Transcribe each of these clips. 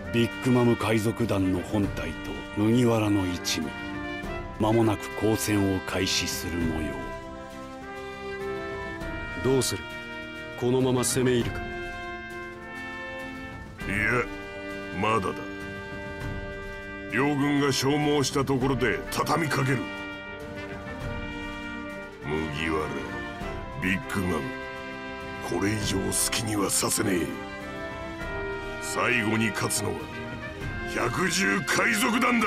ビッグマム海賊団の本隊と麦わらの一味、間もなく交戦を開始する模様。 どうする？このまま攻め入るか？ いや、まだだ。両軍が消耗したところで畳みかける。麦わら、ビッグマム、これ以上好きにはさせねえ。最後に勝つのは百獣海賊団だ。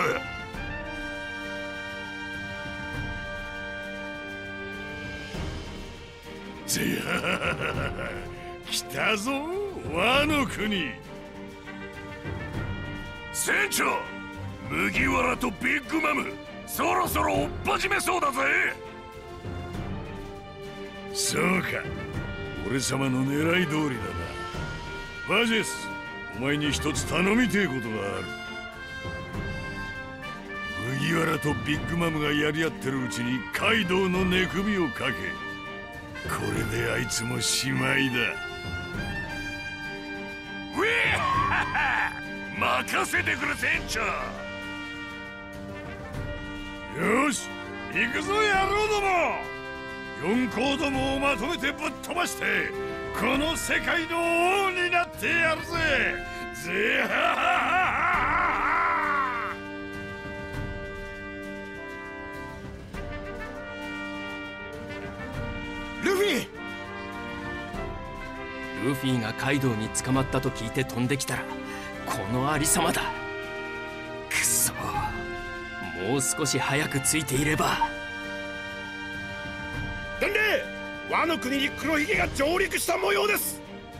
来たぞ、ワノ国。船長、麦わらとビッグマム、そろそろ追っ始めそうだぜ。そうか、俺様の狙い通りだな。バジェス、お前に一つ頼みてえことがある。麦わらとビッグマムがやり合ってるうちにカイドウの寝首をかけ、これであいつもしまいだ。ウェー任せてくれ船長。よし、行くぞ野郎ども。四皇どもをまとめてぶっ飛ばして、この世界の王になってやるぜ。ぜははは。 ルフィ！ ルフィがカイドウに捕まったと聞いて飛んできたらこのありさまだ。くそ、もう少し早くついていれば。 伝令、ワノ国に黒ひげが上陸した模様です。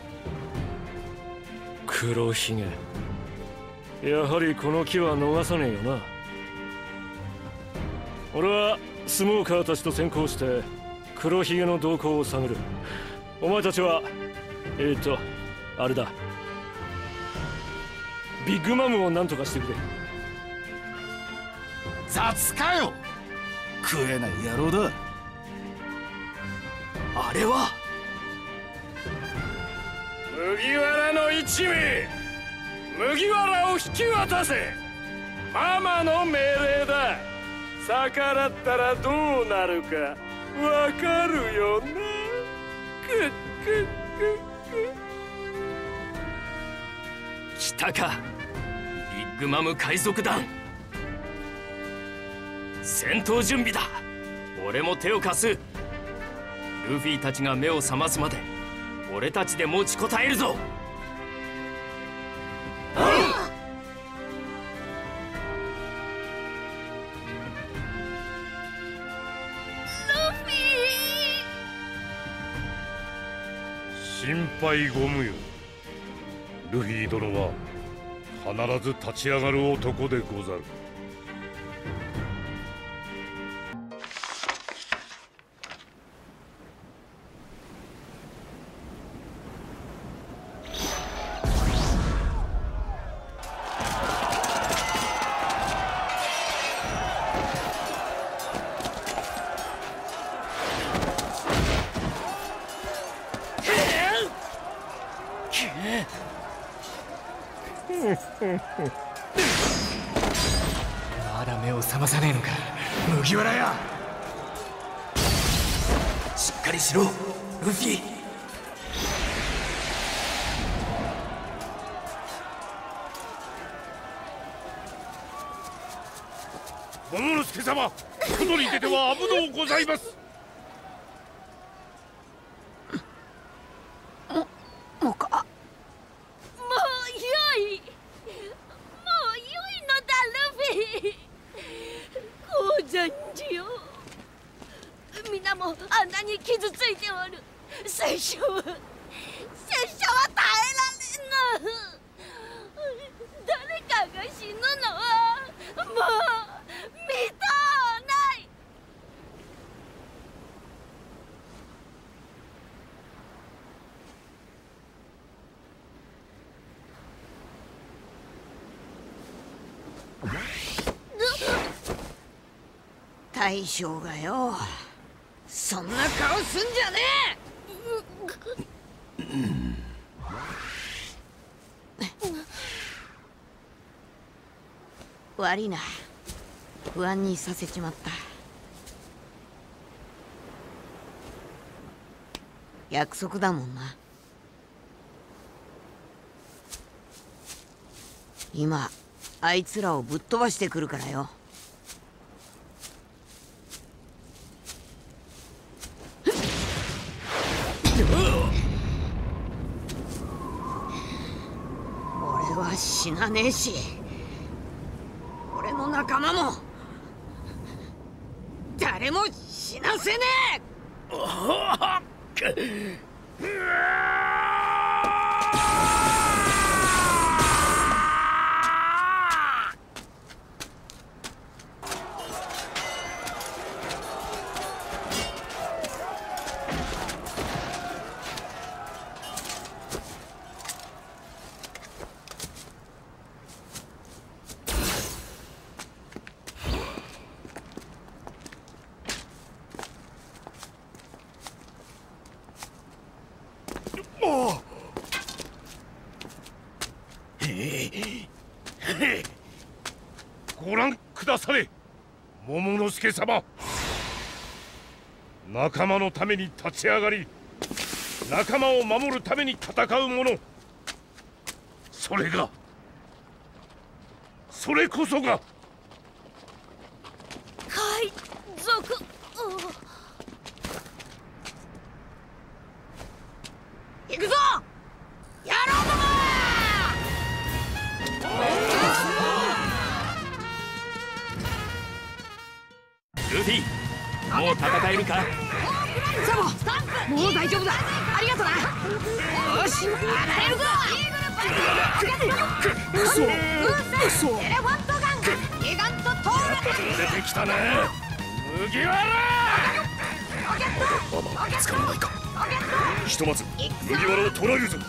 黒ひげ、やはりこの木は逃さねえよな。俺はスモーカーたちと先行して黒ひげの動向を探る。お前たちはあれだ、ビッグマムを何とかしてくれ。 雑かよ、食えない野郎だ。 あれは麦わらの一味、麦わらを引き渡せ。ママの命令だ。逆らったらどうなるかわかるよな。くっくっくっく。 来たか、ビッグマム海賊団。戦闘準備だ。俺も手を貸す。ルフィたちが目を覚ますまで俺たちで持ちこたえるぞ。 心配ご無用。ルフィ殿は必ず立ち上がる男でござる。 まだ目を覚まさねえのか、麦わらや。 しっかりしろ、ルフィ。 モモの助様、外に出ては危のうございます。 皆もあんなに傷ついておる。拙者は耐えられぬ。誰かが死ぬのはもう見とうない。大将がよ、そんな顔すんじゃねえ。 悪いな、不安にさせちまった。約束だもんな。今あいつらをぶっ飛ばしてくるからよ。俺は死なねえし、俺の仲間も誰も死なせねえ。 ご覧くだされ、桃之助様。仲間のために立ち上がり、仲間を守るために戦う者、それこそが海賊。 行くぞ野郎ども。 ルフィ、もう戦えるか。 サボ、もう大丈夫だ。ありがとな。よし、上がれるぞ。嘘。エレファントガン、ギガントトール。 出てきたね、麦わら。 まだ見つからないか。ひとまず麦わらを捕らえるぞ。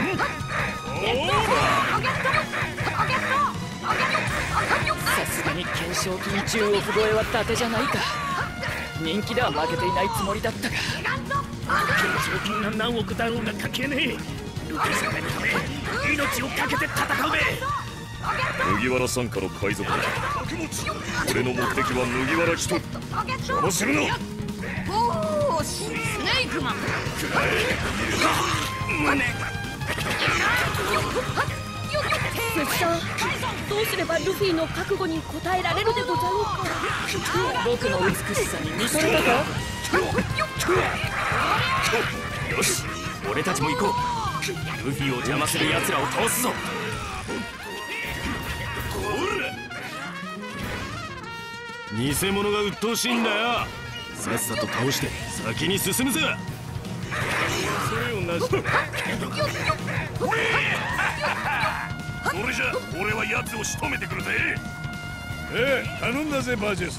さすがに懸賞金10億超えは伊達じゃないか。人気では負けていないつもりだったが、 懸賞金が何億だろうが関係ねえ。ルフィ様のため命をかけて戦うべ。 麦わら傘下の海賊だ。俺の目的は麦わら一人。邪魔するな。 おーし、スネークマン。 関さん、どうすればルフィの覚悟に応えられるでござろうか。 僕の美しさに見とれたか。 よし、俺たちも行こう。ルフィを邪魔する奴らを倒すぞ。 偽物が鬱陶しいんだよ。さっさと倒して先に進むぜ。 それをなしだ。それじゃ俺は奴を仕留めてくるぜ。頼んだぜバージェス。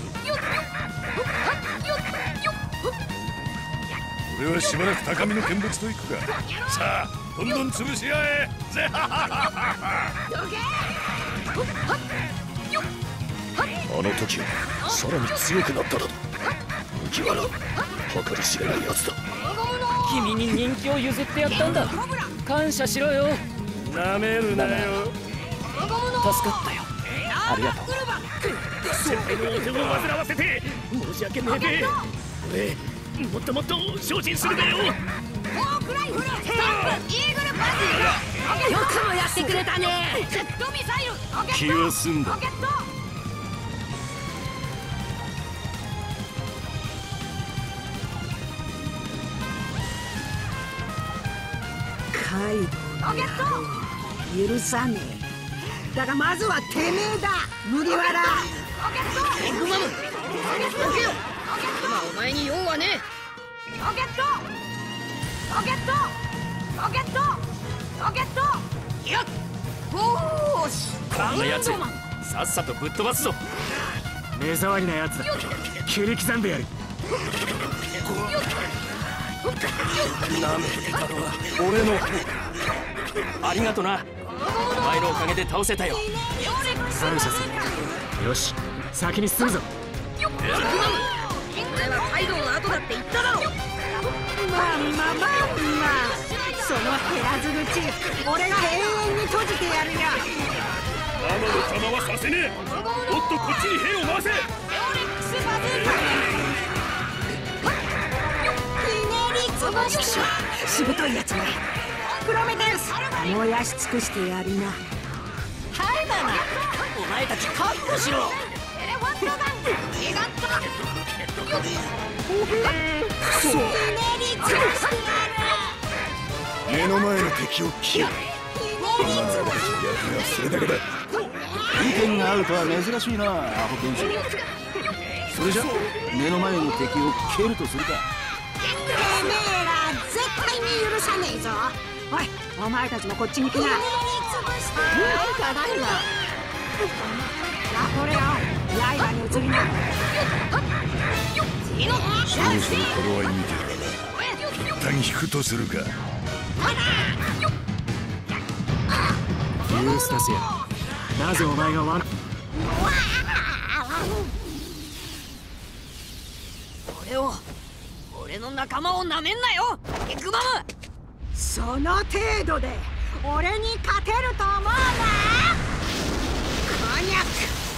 俺はしばらく高みの見物と行くか。さあどんどん潰し合え。 あの時よりさらに強くなっただと。麦わら、計り知れないやつだ。 君に人気を譲ってやったんだ。感謝しろよ。 なめるなよ。 助かったよ。ありがとう。 先輩のお手を煩わせて申し訳ねえべ。俺もっともっと精進するべよ。 フォークライフル、スタンプ、イーグルパズル。よくもやってくれたね。ジェットミサイル、ロケット。 気は済んだ。 ロケット。カイドウの野郎許さねえ。だがまずはてめえだ、麦わら。エッグマム、どけよ。今お前に用はねえ。ロケット、ロケット、ロケット、ロケット。やっ、おーし。 こんなやつさっさとぶっ飛ばすぞ。 目障りなやつだ。切り刻んでやる。 なめてたのは俺の方。ありがとな。お前のおかげで倒せたよ。 感謝する。よし、先に進むぞ。 俺はカイドウの後だって言っただろ。その減らず口、俺が永遠に閉じてやるよ。 ママのため邪魔はさせねえ。もっとこっちに兵を回せ。 しぶといやつめ、プロメテウス、燃やし尽くしてやりな。 はいだな、お前たち覚悟しろ。 目の前の敵を切る。それだけだ。 意見が合うとは珍しいな、アホ剣士。それじゃ目の前の敵を蹴るとするか。 てめえら絶対に許さねえぞ。おい、お前たちもこっちに来な。ただいま。これよ、刃に移りな。 そろそろ頃合い見てるから一旦引くとするか。 ユースタスや、なぜお前が罠。 俺の仲間をなめんなよ、エッグマム。 その程度で俺に勝てると思うな。こにゃく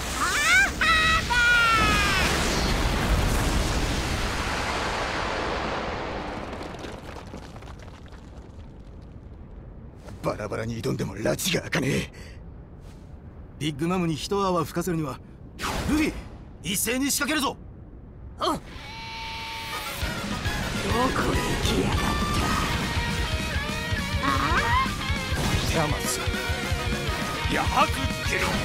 バラバラに挑んでも拉致が開かねえ。 ビッグマムに一泡吹かせるにはルフィ、一斉に仕掛けるぞ。 どこへ行きやがった。 テアマス、やはくけろ。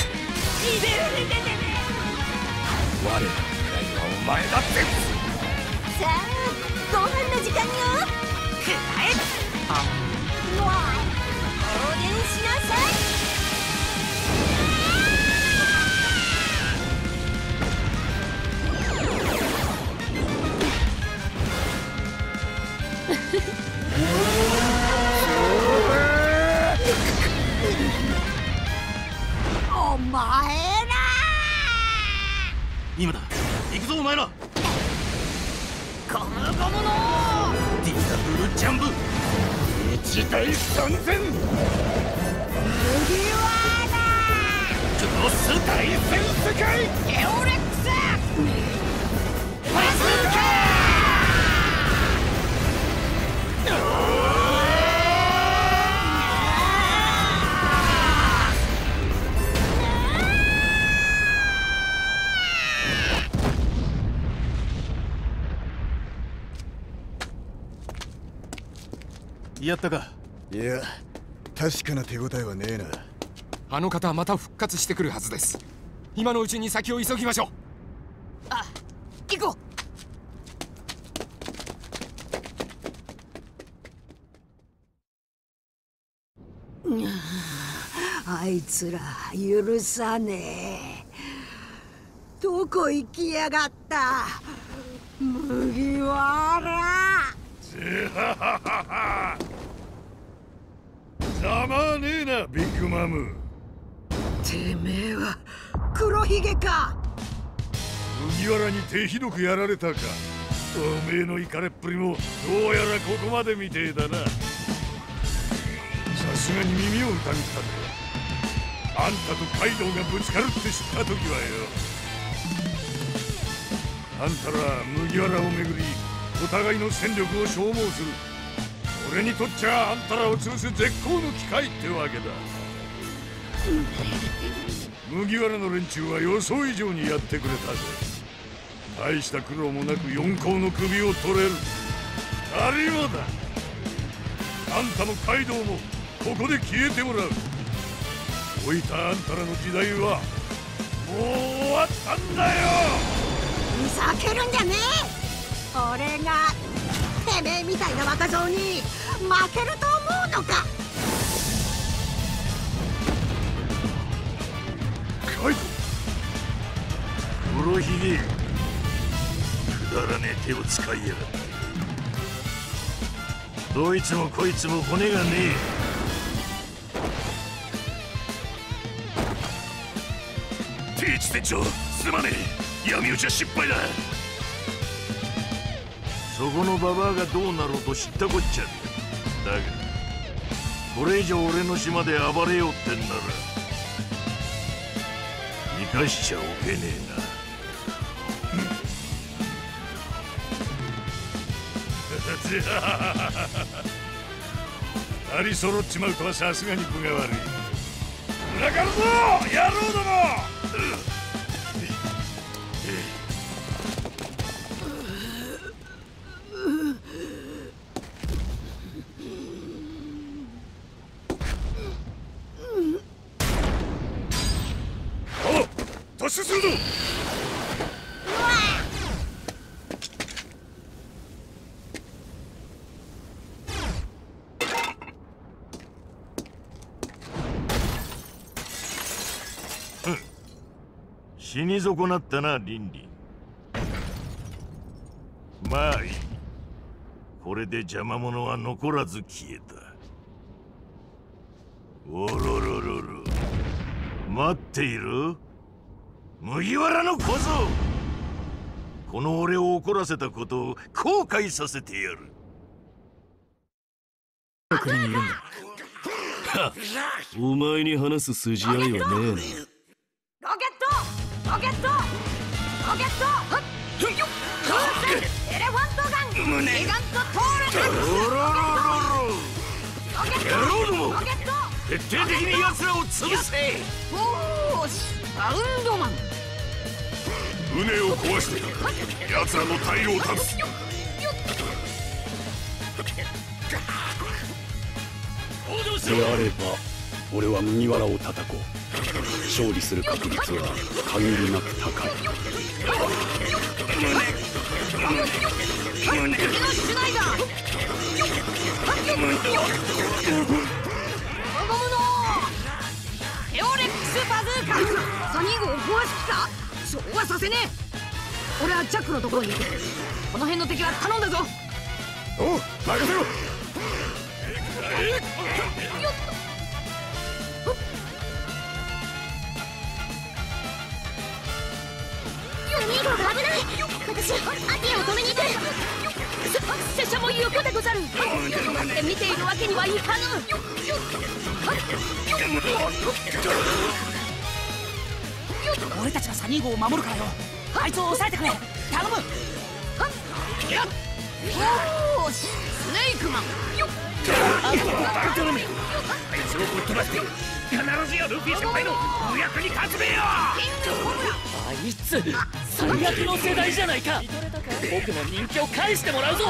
我らの狙いはお前だって。 さあ、ご飯の時間よ。くらえ。放電しなさい。 お前ら今だ、行くぞお前ら。 ゴムゴムのディダブルジャンプ一対三千。 麦わらクロス大戦世界。 エオレックスバズーカやったか。 いや、確かな手応えはねえな。 あの方はまた復活してくるはずです。今のうちに先を急ぎましょう。 あ、行こう。あいつら許さねえ。どこ行きやがった、麦わら。 ざまあねえな、ビッグマム。 てめえは黒ひげか。 麦わらに手ひどくやられたか。おめえのイカれっぷりもどうやらここまでみてえだな。さすがに耳を疑ったぜ。あんたとカイドウがぶつかるって知った時はよ、あんたら麦わらをめぐりお互いの戦力を消耗する。俺にとっちゃあんたらを潰す絶好の機会ってわけだ。麦わらの連中は予想以上にやってくれたぜ。大した苦労もなく四皇の首を取れる。ありもだ。あんたもカイドウもここで消えてもらう。老いたあんたらの時代はもう終わったんだよ。 ふざけるんじゃねえ。俺がてめえみたいな若造に負けると思うのか。 カイドウ、黒ひげ、くだらねえ手を使いやがって。どいつもこいつも骨がねえ。ティーチ店長、すまねえ。闇討ちは失敗だ。そこのババアがどうなろうと知ったこっちゃねえ。だがこれ以上俺の島で暴れようってんならかしちゃおけねえな。二人揃っちまうとはさすがに分が悪い。裏かるぞ野郎ども。突進するぞ。死に損なったな、リンリン。まあいい。これで邪魔者は残らず消えた。おろろろろ。待っている？麦わらの小僧。この俺を怒らせたことを後悔させてやる。 国にいるんだ。 お前に話す筋合いはねえな。 ロケットロケットロケット風船エレファントガンギガントトーレ野郎ども、徹底的に奴らを潰せ。 おーしバウンドマン。 船を壊して奴らの退路を断つ。 であれば俺は麦わらを叩こう。勝利する確率は限りなく高い。 エオレックスバズーカ。サニー号を壊す気か。そうはさせねえ。俺はジャックのところに行く。この辺の敵は頼んだぞ。 おう、任せろ。 サニー号が危ない。私アティアを止めに行く。拙者も横でござる。待って見ているわけにはいかぬ。 俺たちがサニー号を守るからよ。あいつを抑えてくれ。頼む。おーしスネークマン。 バルトロメ、あいつをぶっ飛ばして必ずやルフィ先輩のお役に立つべよ。 あいつ最悪の世代じゃないか。僕の人気を返してもらうぞ。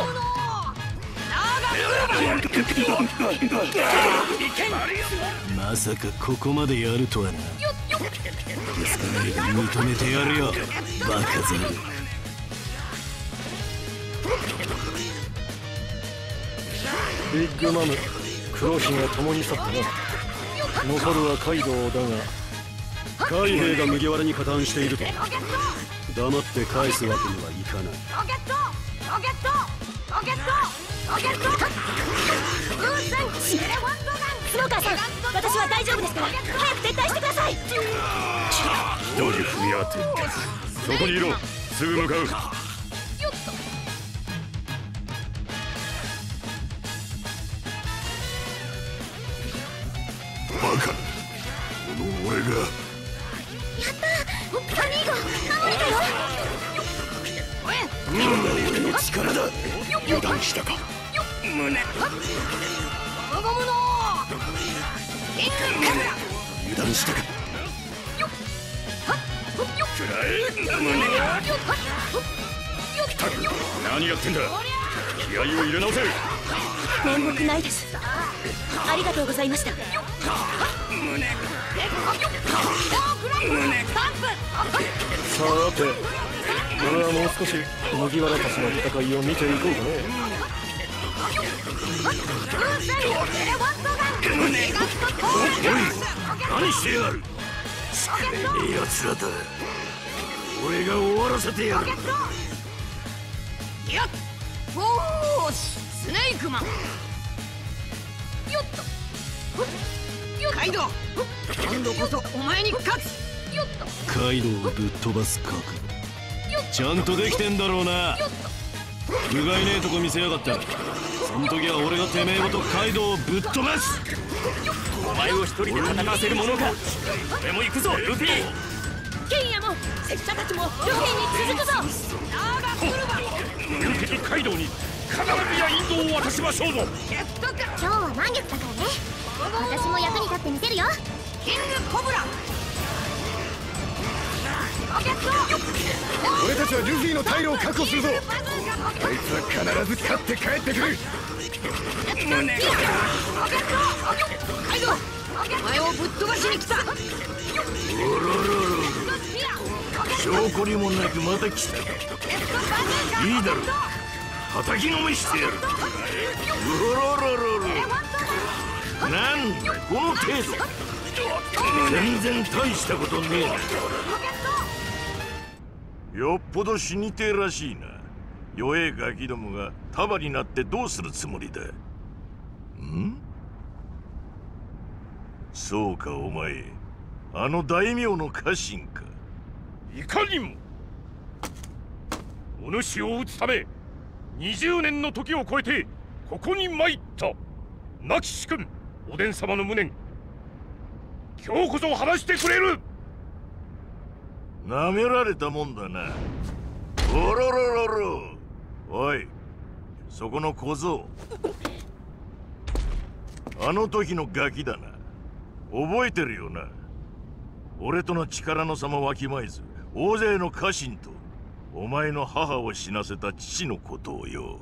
まさかここまでやるとはな。ですから認めてやるよ、バカザル。 ビッグマム、黒ひが共に去ったな。残るはカイドウだが、 海兵が麦わらに加担していると黙って返すわけにはいかない。 ロケットロケットロケットロケット風船エレファントガン。 スモーカーさん、私は大丈夫ですから早く撤退してください。 一人踏み当てそこにいろ。すぐ向かう。バカ、この俺が。 やったー、サニー号守れたよ。 俺の力だ。油断したか。 ゴムの油断したか。 何やってんだ。気合を入れ直せ。 面目ないです。ありがとうございました。 さて、俺はもう少し麦わらたちの戦いを見ていこうかね。 何してやる。しかれねえ奴らだ。俺が終わらせてやる。 やっおーしスネークマン。よっとカイドウ、今度こそお前に勝つ。よっとカイドウをぶっ飛ばす覚悟ちゃんとできてんだろうな。不甲斐ねえとこ見せやがった。その時は俺がてめえごとカイドウをぶっ飛ばす。 お前を一人で戦わせるものか。俺も行くぞルフィ。 ケンヤも拙者たちもルフィに続くぞ。 流敵カイドウに必ずや引導を渡しましょうぞ。 今日は満月だからね。私も役に立ってみせるよ。キングコブラ。 俺たちはルフィの退路を確保するぞ。あいつは必ず勝って帰ってくる。 カイドウ、お前をぶっ飛ばしに来た。 証拠にもなくまた来た。いいだろう、叩きのめしてやる。なんだこの程度。全然大したことねえな。よっぽど死にてえらしいな。弱えガキどもが束になってどうするつもりだ。ん？そうか、お前あの大名の家臣か。 いかにも。お主を討つため20年の時を超えてここに参った亡き主君おでん様の無念、今日こそ話してくれる。 なめられたもんだな。おろろろろ。おい、そこの小僧、あの時のガキだな。覚えてるよな。俺との力の差もわきまえず大勢の家臣とお前の母を死なせた父のことをよ。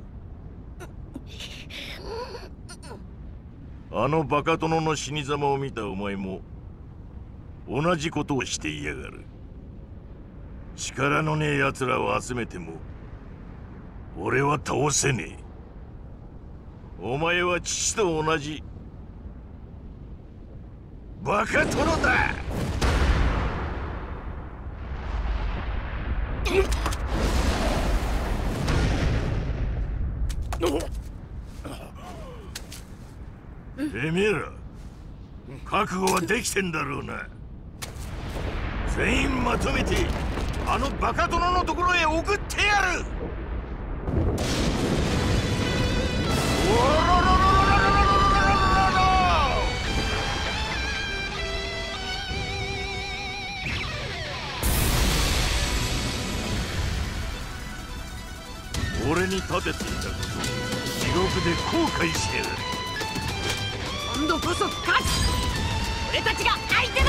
あのバカ殿の死に様を見たお前も同じことをしていやがる。力のねえ奴らを集めても俺は倒せねえ。お前は父と同じバカ殿だ。てめえら覚悟はできてんだろうな。全員まとめてあのバカ殿のところへ送ってやる。俺に立てていたこと地獄で後悔してやる。 今度こそ勝つ。俺たちが相手だ。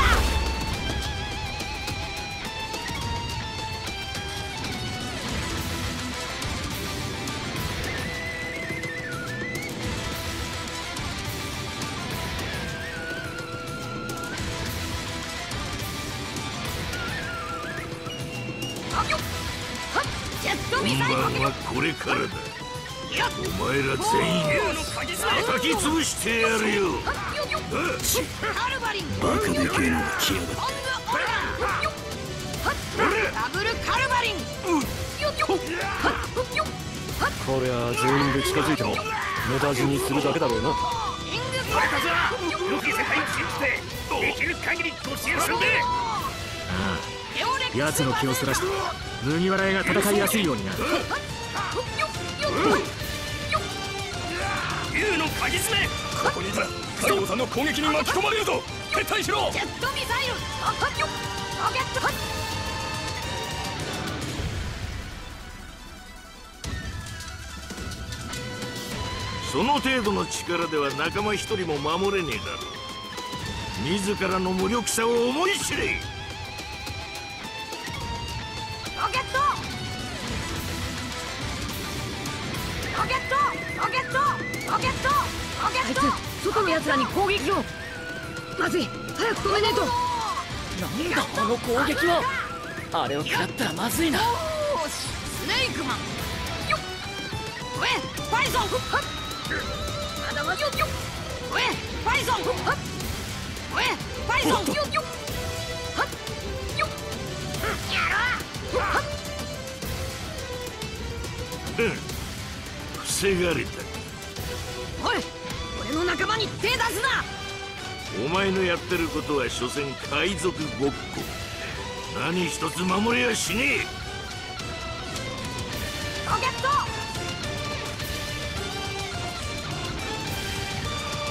本番はこれからだ。お前ら全員叩き潰してやるよ。 バカでけえのが来やがった。 ダブルカルバリン。 こりゃ全員で近づいても無駄死にするだけだろうな。 俺たちはルフィ世界を信じてできる限りご支援するんで。 奴の気をそらして麦わら屋が戦いやすいようになる。 竜の鍵爪、ここにいたらカイドウさんの攻撃に巻き込まれるぞ。撤退しろ。 ジェットミサイル。ロケット。 その程度の力では仲間一人も守れねえだろう。自らの無力さを思い知れ。 ロケット。ロケット。ロケット。ロケット。ロケット。あいつ外の奴らに攻撃を。まずい、早く止めねえと。 なんだあの攻撃は。あれを食らったらまずいな。 スネークマン。おえ、パイソン。まだまだ。おえ、パイソン。おえ、パイソン。 防がれた。 おい、俺の仲間に手出すな。 お前のやってることは所詮海賊ごっこ。何一つ守れやしねえ。 ロケット。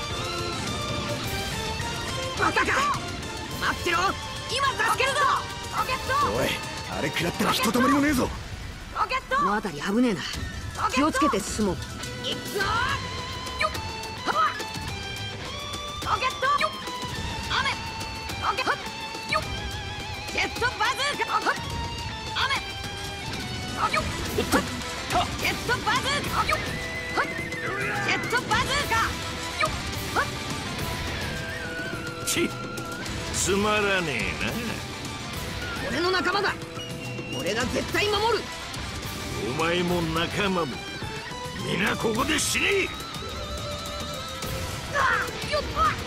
またか。待ってろ、今助けるぞ。 おい、あれ食らったらひとたまりもねえぞ。 この辺り危ねえな。気をつけて進もう。 いくぞ。よっはっロケットよっ雨ロケットよっジェットバズーカ雨よっジェットバズーカよっジェットバズーカよっちつまらねえな。 俺の仲間だ。俺が絶対守る。 お前も仲間も皆ここで死ね。 よっよっ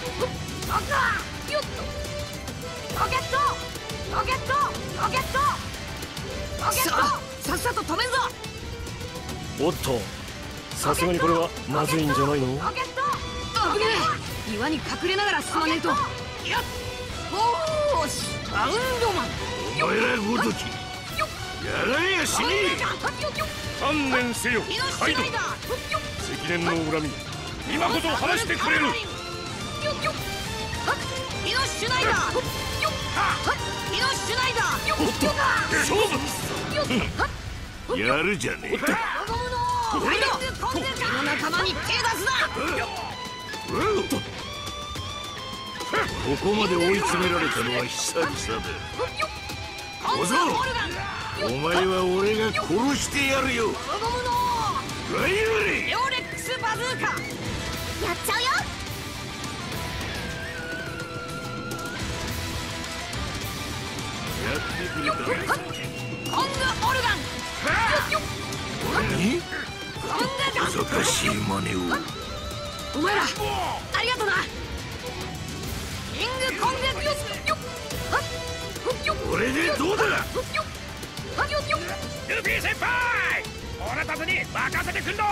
よっロケットロケットロケットロケットさっさと止めんぞ。 おっと、さすがにこれはまずいんじゃないの？ 危ねえ。岩に隠れながら進まねえと。やっおーしバウンドマン。 お前らごときやらやしねえ。 観念せよカイドウ。積年の恨み今こそ晴らしてくれる。 イノシュナイダーイノシュナイダー勝負やるじゃねえか。 カイドウ俺の仲間に手出すな。 ここまで追い詰められたのは久々だ。小僧、お前は俺が殺してやるよ。ワイワリレオレックスバズーカやっちゃうよ。 やってくれたな。 コングオルガン俺に難しい真似を。 お前らありがとな。 キングコングこれでどうだ。 ルフィ先輩、俺たちに任せてくんろ。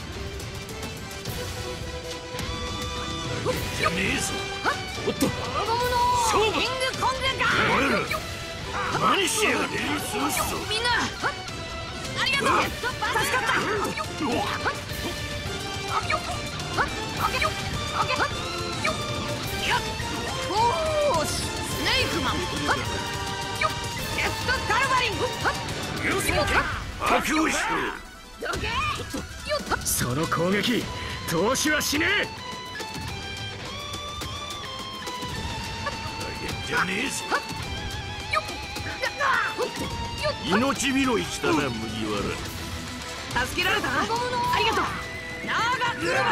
じゃねえぞ。 おっと、 勝負。 キングコングガお前ら何しやがれ。 みんなありがとう。助かった。おーしスネークマンジェットカルバリン覚悟しろ。 その攻撃投資はしねじゃねえぞ。命拾いしたな麦わ助けられたな。ありがとう。 ナーガウルマ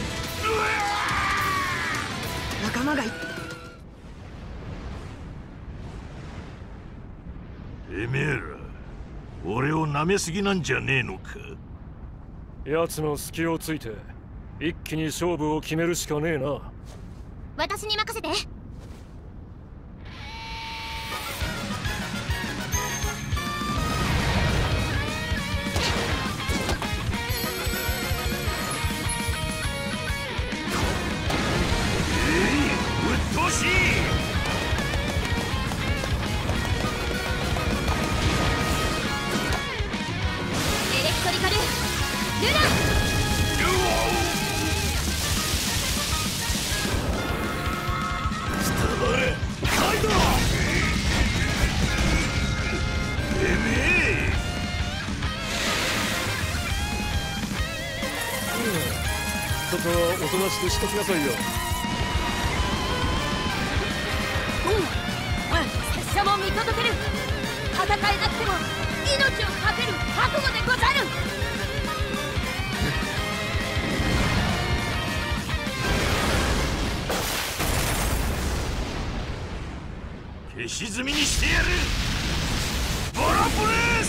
仲間がい。 てめえら俺を舐めすぎなんじゃねえのか。 奴の隙をついて一気に勝負を決めるしかねえな。 私に任せて。 うっとうしい。 エレクトリカルルナカイドウ。てめえちょっとおとなしくしときなさいよ。 拙者も見届ける。戦えなくても命を懸ける覚悟でござる。 消し積みにしてやる。ボロブレス。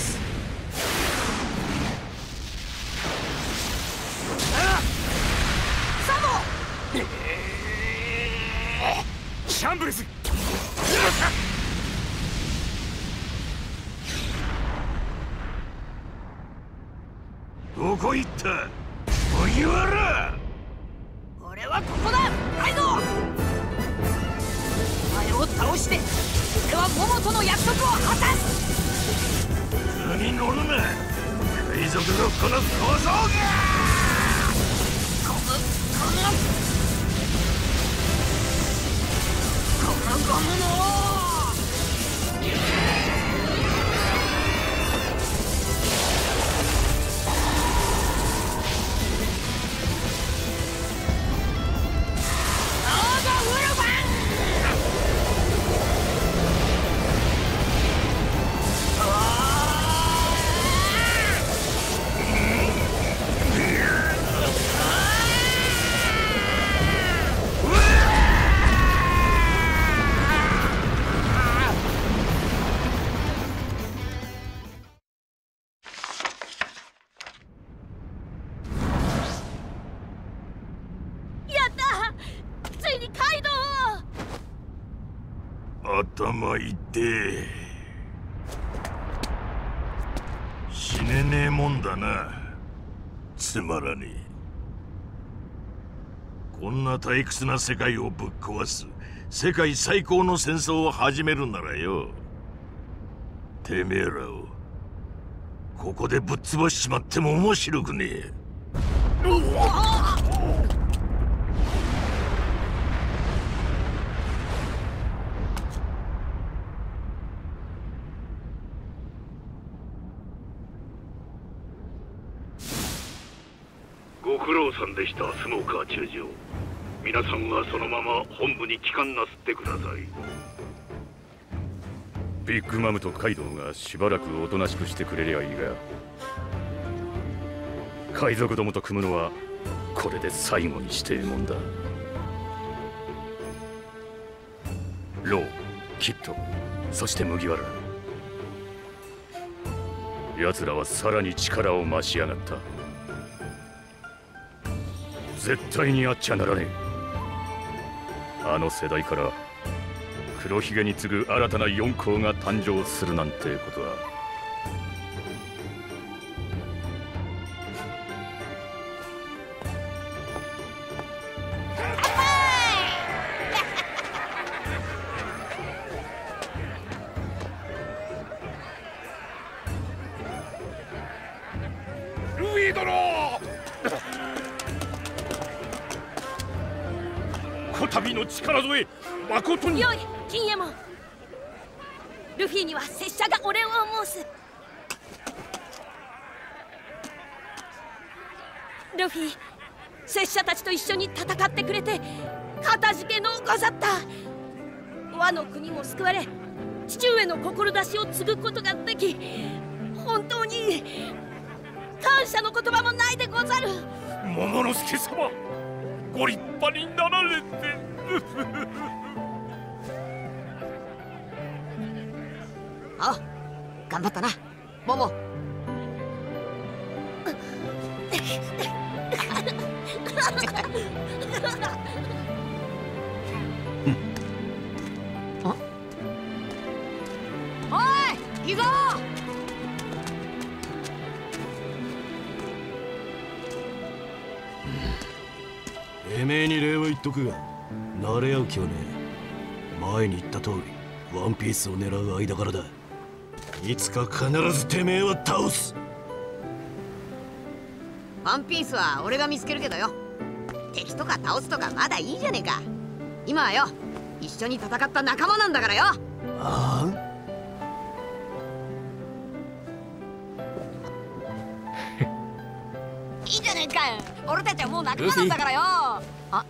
シャンブルス。 どこ行った麦わら。 俺はここだカイドウ。お前を倒して俺はモモとの約束を果たす。 図に乗るな海賊のこの小僧が。 このゴムの頭いって死ねねえもんだな。つまらねえ。こんな退屈な世界をぶっ壊す世界最高の戦争を始めるならよ、てめえらをここでぶっ潰しちまっても面白くねえ。 ご苦労さんでした、スモーカー中将。皆さんはそのまま本部に帰還なすってください。ビッグマムとカイドウがしばらくおとなしくしてくれりゃいいが、海賊どもと組むのはこれで最後にしてえもんだ。ロー、キッド、そして麦わら、奴らはさらに力を増し上がった。絶対にあっちゃならねえ。あの世代から黒ひげに次ぐ新たな四皇が誕生するなんてことは。 ルフィ殿、こたびの力添え誠に。 よい、金右衛門。ルフィには拙者がお礼を申す。ルフィ、拙者たちと一緒に戦ってくれてかたじけのうござった。和の国も救われ、父上の志を継ぐことができ、本当に感謝の言葉もないでござる。 桃之助様、ご立派になられて。 あ、頑張ったな、桃。おい、いいぞ。 てめえに礼は言っとくが、慣れ合う気はねえ。前に言った通りワンピースを狙う間柄だ。いつか必ずてめえは倒す。 ワンピースは俺が見つけるけどよ、敵とか倒すとかまだいいじゃねえか。今はよ、一緒に戦った仲間なんだからよ。 ああ、 いいじゃねえかよ、俺たちはもう仲間なんだからよ。あ、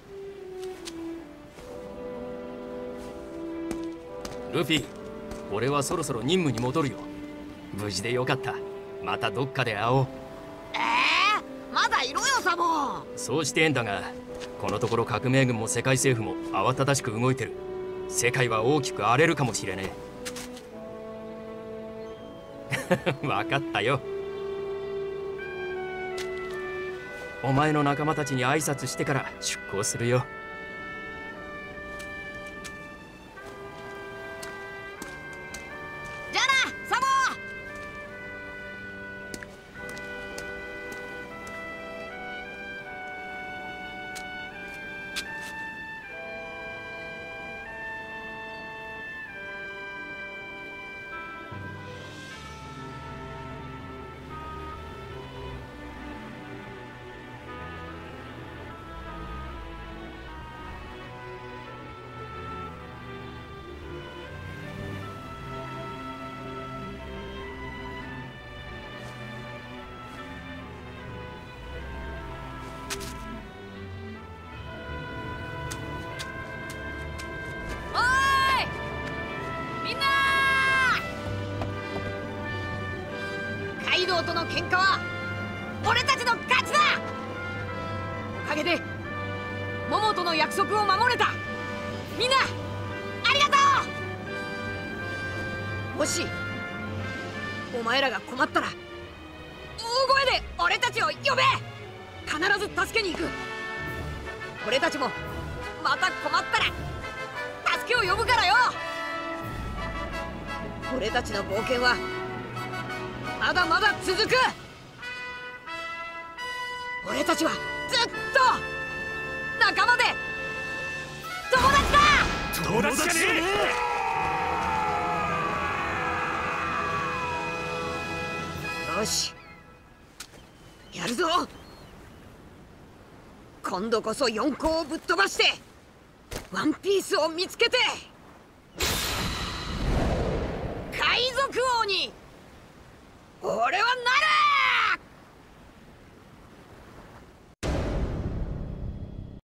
ルフィ、俺はそろそろ任務に戻るよ。無事でよかった。またどっかで会おう。 まだいろよ、サボ。 そうしてえんだが、このところ革命軍も世界政府も慌ただしく動いてる。世界は大きく荒れるかもしれねえ。分かったよ。お前の仲間たちに挨拶してから出航するよ。 じゃあな、サボ。カイドウとの喧嘩は俺たちの勝ちだ。おかげでモモとの約束を守れた。みんなありがとう。もしお前らが困ったら大声で俺たちを呼べ。必ず助けに行く。俺たちもまた困ったら助けを呼ぶからよ。 俺たちの冒険はまだまだ続く。俺たちはずっと仲間で友達だ。 友達じゃねえ。よし、やるぞ。今度こそ四皇をぶっ飛ばしてワンピースを見つけて海賊王に